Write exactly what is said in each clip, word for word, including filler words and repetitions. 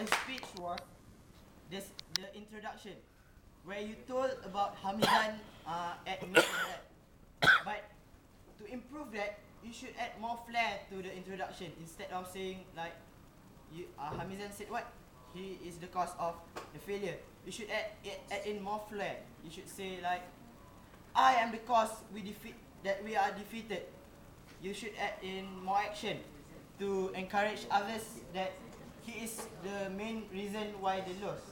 the speech was this, the introduction, where you told about Hamizan uh, at that. But to improve that, you should add more flair to the introduction instead of saying like, you, uh, Hamizan said what? He is the cause of the failure. You should add, add, add in more flair. You should say like, I am the cause we defeat that we are defeated. You should add in more action to encourage others that he is the main reason why they lost.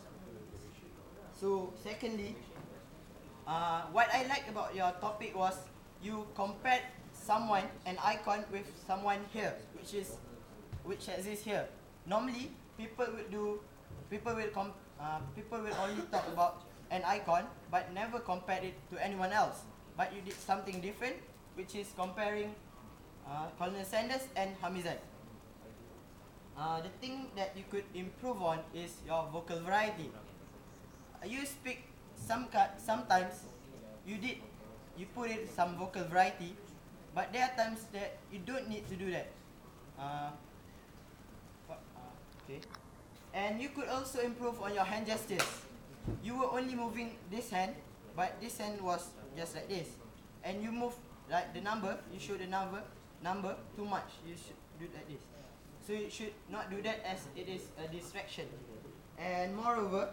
So secondly, uh, what I like about your topic was you compared someone, an icon, with someone here, which is which exists here. Normally, people will do, people will com, uh, people will only talk about an icon, but never compare it to anyone else. But you did something different, which is comparing uh, Colonel Sanders and Hamizan. Uh, the thing that you could improve on is your vocal variety. Uh, you speak some sometimes you did you put in some vocal variety, but there are times that you don't need to do that. Uh, uh, okay, and you could also improve on your hand gestures. You were only moving this hand, but this hand was just like this, and you move like the number. You show the number number too much. You should do like this. So you should not do that as it is a distraction. And moreover,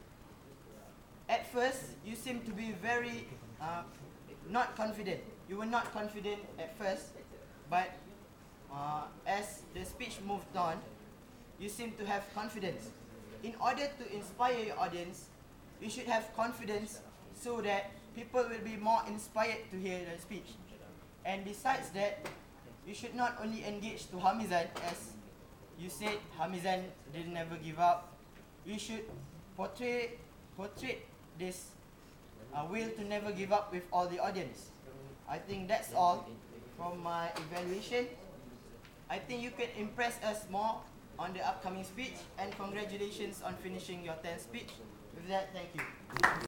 at first you seem to be very uh, not confident. You were not confident at first, but uh, as the speech moved on, you seem to have confidence. In order to inspire your audience, you should have confidence so that people will be more inspired to hear the speech. And besides that, you should not only engage to Hamizan, as you said Hamizan didn't never give up. You should portray portray this uh, will to never give up with all the audience. I think that's all from my evaluation. I think you can impress us more on the upcoming speech, and congratulations on finishing your tenth speech. With that, thank you.